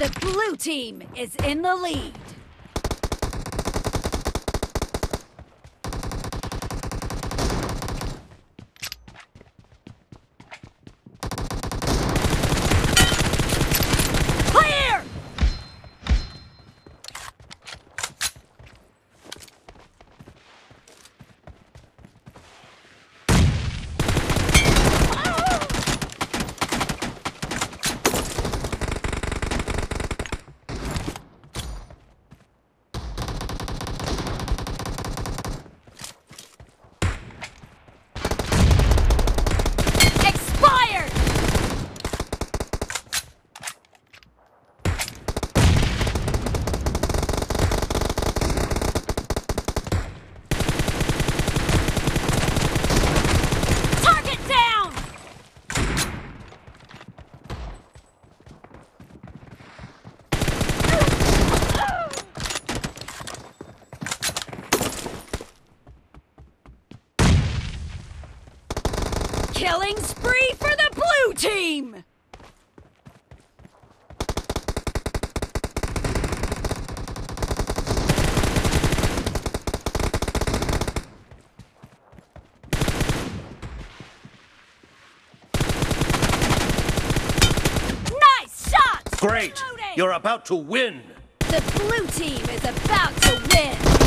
The blue team is in the lead. Clear! Killing spree for the blue team! Nice shot! Great! You're about to win! The blue team is about to win!